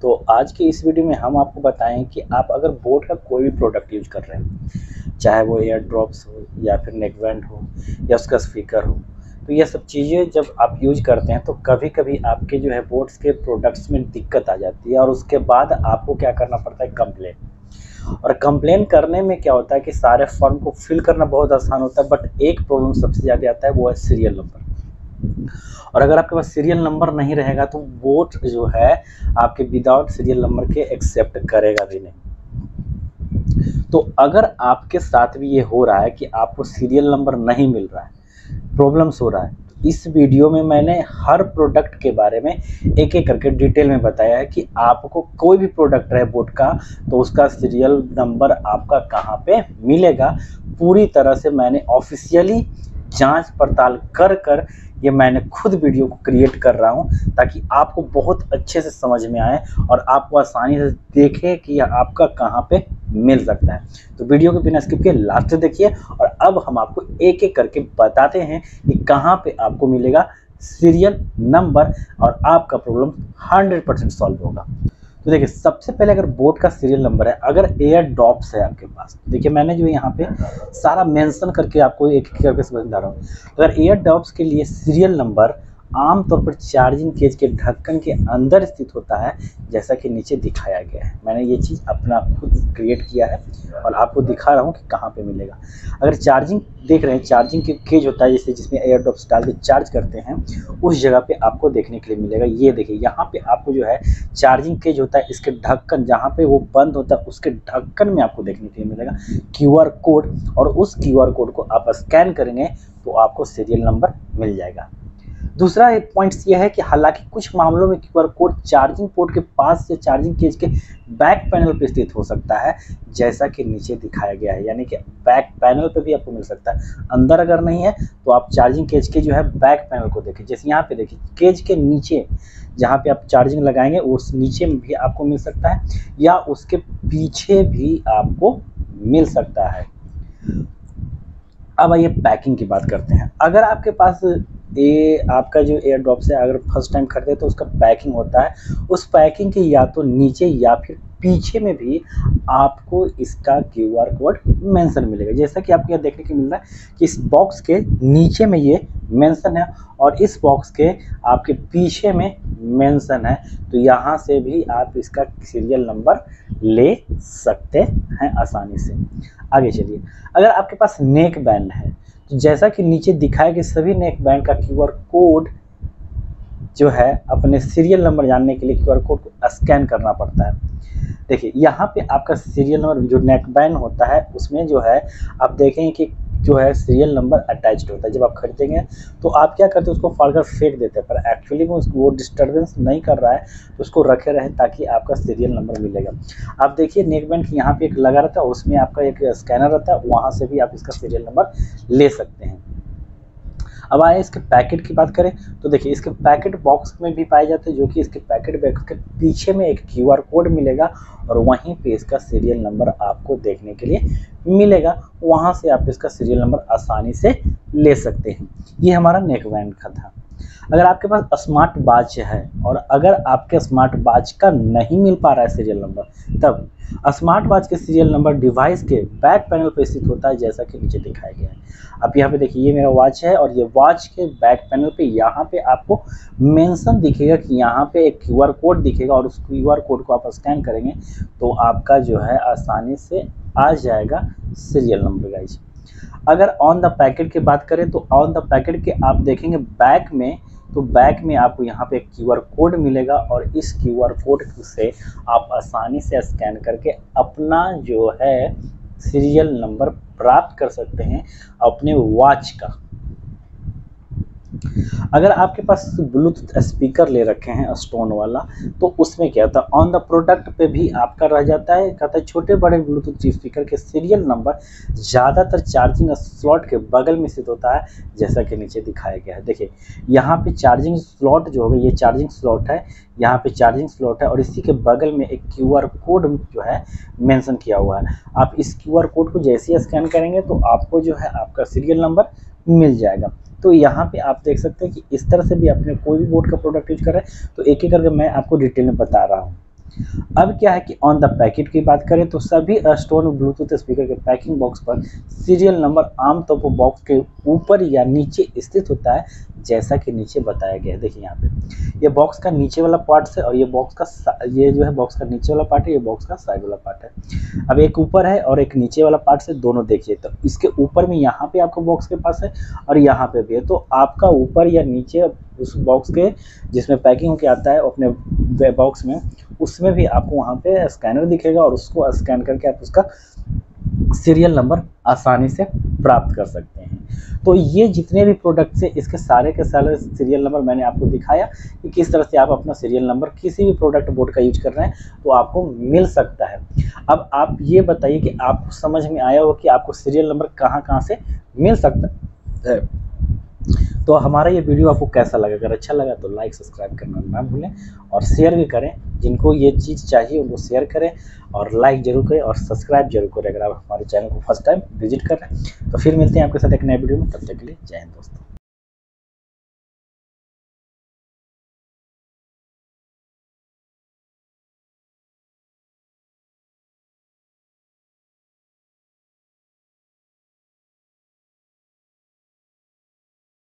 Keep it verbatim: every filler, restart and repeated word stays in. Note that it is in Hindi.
तो आज की इस वीडियो में हम आपको बताएं कि आप अगर बोट का कोई भी प्रोडक्ट यूज कर रहे हैं, चाहे वो एयर ड्रॉप्स हो या फिर नेक बैंड हो या उसका स्पीकर हो, तो ये सब चीज़ें जब आप यूज करते हैं तो कभी कभी आपके जो है बोट्स के प्रोडक्ट्स में दिक्कत आ जाती है और उसके बाद आपको क्या करना पड़ता है, कंप्लेन। और कंप्लेन करने में क्या होता है कि सारे फॉर्म को फिल करना बहुत आसान होता है, बट एक प्रॉब्लम सबसे ज़्यादा आता है, वो है सीरियल नंबर। और अगर आपके पास सीरियल नंबर नहीं रहेगा तो बोट जो है आपके विदाउट सीरियल नंबर के एक्सेप्ट करेगा भी नहीं। तो अगर आपके साथ भी ये हो रहा है कि आपको सीरियल नंबर नहीं मिल रहा है, प्रॉब्लम्स हो रहा है, तो इस वीडियो में मैंने हर प्रोडक्ट के बारे में एक एक करके डिटेल में बताया है कि आपको कोई भी प्रोडक्ट रहे बोट का तो उसका सीरियल नंबर आपका कहाँ पे मिलेगा। पूरी तरह से मैंने ऑफिशियली जांच पड़ताल कर कर ये मैंने खुद वीडियो को क्रिएट कर रहा हूं ताकि आपको बहुत अच्छे से समझ में आए और आपको आसानी से देखें कि आपका कहां पे मिल सकता है। तो वीडियो को बिना स्किप किए लास्ट तक देखिए और अब हम आपको एक एक करके बताते हैं कि कहां पे आपको मिलेगा सीरियल नंबर और आपका प्रॉब्लम हंड्रेड परसेंट सॉल्व होगा। तो देखिए, सबसे पहले अगर बोट का सीरियल नंबर है, अगर एयर ड्रॉप्स है आपके पास, देखिए मैंने जो यहाँ पे सारा मेंशन करके आपको एक एक करके समझा रहा हूँ। अगर एयर ड्रॉप्स के लिए सीरियल नंबर आमतौर पर चार्जिंग केज के ढक्कन के अंदर स्थित होता है, जैसा कि नीचे दिखाया गया है। मैंने ये चीज़ अपना खुद क्रिएट किया है और आपको दिखा रहा हूँ कि कहाँ पे मिलेगा। अगर चार्जिंग देख रहे हैं, चार्जिंग के केज होता है जैसे जिसमें एयर ड्रॉप्स डाल के चार्ज करते हैं, उस जगह पे आपको देखने के लिए मिलेगा। ये देखिए, यहाँ पे आपको जो है चार्जिंग केज होता है, इसके ढक्कन जहाँ पे वो बंद होता है उसके ढक्कन में आपको देखने के लिए मिलेगा क्यू आर कोड, और उस क्यू आर कोड को आप स्कैन करेंगे तो आपको सीरियल नंबर मिल जाएगा। दूसरा एक पॉइंट ये है कि हालांकि कुछ मामलों में क्यूआर कोड चार्जिंग पोर्ट के पास या चार्जिंग केज के बैक पैनल पर स्थित हो सकता है, जैसा कि नीचे दिखाया गया है, यानी कि बैक पैनल पे भी आपको मिल सकता है। अंदर अगर नहीं है तो आप चार्जिंग केज के जो है बैक पैनल को देखिए, जैसे यहाँ पे देखिए केज के नीचे जहाँ पे आप चार्जिंग लगाएंगे उस नीचे में भी आपको मिल सकता है या उसके पीछे भी आपको मिल सकता है। अब आइए पैकिंग की बात करते हैं। अगर आपके पास ये आपका जो एयर ड्रॉप्स है, अगर फर्स्ट टाइम खरीदे तो उसका पैकिंग होता है, उस पैकिंग के या तो नीचे या फिर पीछे में भी आपको इसका क्यू आर कोड मेंशन मिलेगा। जैसा कि आपको यह देखने को मिल रहा है कि इस बॉक्स के नीचे में ये मेंशन है और इस बॉक्स के आपके पीछे में मेंशन है, तो यहाँ से भी आप इसका सीरियल नंबर ले सकते हैं आसानी से। आगे चलिए, अगर आपके पास नेक बैंड है तो जैसा कि नीचे दिखाया कि सभी नेक बैंड का क्यू आर कोड जो है अपने सीरियल नंबर जानने के लिए क्यू आर कोड को स्कैन करना पड़ता है। देखिए यहाँ पे आपका सीरियल नंबर जो नेक बैंड होता है उसमें जो है आप देखेंगे कि जो है सीरियल नंबर अटैच्ड होता है। जब आप खरीदेंगे तो आप क्या करते हैं, उसको फाड़कर फेंक देते हैं, पर एक्चुअली में उसको वो डिस्टर्बेंस नहीं कर रहा है तो उसको रखे रहे ताकि आपका सीरियल नंबर मिलेगा। आप देखिए नेक बैंड यहाँ पे एक लगा रहता है, उसमें आपका एक स्कैनर रहता है, वहाँ से भी आप इसका सीरियल नंबर ले सकते हैं। अब आए इसके पैकेट की बात करें तो देखिए इसके पैकेट बॉक्स में भी पाए जाते हैं, जो कि इसके पैकेट बैग के पीछे में एक क्यू आर कोड मिलेगा और वहीं पे इसका सीरियल नंबर आपको देखने के लिए मिलेगा। वहां से आप इसका सीरियल नंबर आसानी से ले सकते हैं। ये हमारा नेक बैंड का था। अगर आपके पास स्मार्ट वॉच है और अगर आपके स्मार्ट वॉच का नहीं मिल पा रहा है सीरियल नंबर, तब स्मार्ट वॉच के सीरियल नंबर डिवाइस के बैक पैनल पर स्थित होता है, जैसा कि नीचे दिखाया गया है। आप यहाँ पे देखिए, ये मेरा वॉच है और ये वॉच के बैक पैनल पे यहाँ पे आपको मेंशन दिखेगा कि यहाँ पे एक क्यू आर कोड दिखेगा और उस क्यू आर कोड को आप स्कैन करेंगे तो आपका जो है आसानी से आ जाएगा सीरियल नंबर गाइस। अगर ऑन द पैकेट की बात करें तो ऑन द पैकेट के आप देखेंगे बैक में, तो बैक में आपको यहाँ पे एक क्यू आर कोड मिलेगा और इस क्यू आर कोड से आप आसानी से स्कैन करके अपना जो है सीरियल नंबर प्राप्त कर सकते हैं अपने वॉच का। अगर आपके पास ब्लूटूथ स्पीकर ले रखे हैं स्टोन वाला तो उसमें क्या होता है, ऑन द प्रोडक्ट पे भी आपका रह जाता है, कहता है छोटे बड़े ब्लूटूथ स्पीकर के सीरियल नंबर ज़्यादातर चार्जिंग स्लॉट के बगल में स्थित होता है, जैसा कि नीचे दिखाया गया है। देखिए यहाँ पे चार्जिंग स्लॉट जो होगा, ये चार्जिंग स्लॉट है, यहाँ पे चार्जिंग स्लॉट है और इसी के बगल में एक क्यू आर कोड जो है मेंशन किया हुआ है। आप इस क्यू आर कोड को जैसे ही स्कैन करेंगे तो आपको जो है आपका सीरियल नंबर मिल जाएगा। तो यहाँ पे आप देख सकते हैं कि इस तरह से भी अपने कोई भी बोट का प्रोडक्ट यूज कर रहे हैं, तो एक एक करके मैं आपको डिटेल में बता रहा हूँ। अब क्या है कि ऑन द पैकेट की बात करें तो सभी स्टोन ब्लूटूथ स्पीकर के पैकिंग बॉक्स पर सीरियल नंबर आमतौर पर बॉक्स के ऊपर या नीचे स्थित होता है, जैसा कि नीचे बताया गया है। देखिए यहाँ पे ये बॉक्स का नीचे वाला पार्ट है और ये बॉक्स का ये जो है बॉक्स का नीचे वाला पार्ट है, ये बॉक्स का साइड वाला पार्ट है। अब एक ऊपर है और एक नीचे वाला पार्ट है, दोनों देखिए। तो इसके ऊपर में यहाँ पे आपको बॉक्स के पास है और यहाँ पे भी है। तो आपका ऊपर या नीचे उस बॉक्स के जिसमें पैकिंग होके आता है अपने बॉक्स में, उसमें भी आपको वहाँ पे स्कैनर दिखेगा और उसको स्कैन करके आप उसका सीरियल नंबर आसानी से प्राप्त कर सकते हैं। तो ये जितने भी प्रोडक्ट्स हैं इसके सारे के सारे सीरियल नंबर मैंने आपको दिखाया कि किस तरह से आप अपना सीरियल नंबर किसी भी प्रोडक्ट बोर्ड का यूज कर रहे हैं तो आपको मिल सकता है। अब आप ये बताइए कि आपको समझ में आया हो कि आपको सीरियल नंबर कहाँ कहाँ से मिल सकता है। तो हमारा ये वीडियो आपको कैसा लगा? अगर अच्छा लगा तो लाइक सब्सक्राइब करना ना भूलें और शेयर भी करें। जिनको ये चीज़ चाहिए उनको शेयर करें और लाइक जरूर करें और सब्सक्राइब जरूर करें अगर आप हमारे चैनल को फर्स्ट टाइम विजिट कर रहे हैं। तो फिर मिलते हैं आपके साथ एक नए वीडियो में, तब तक के लिए जय हिंद दोस्तों।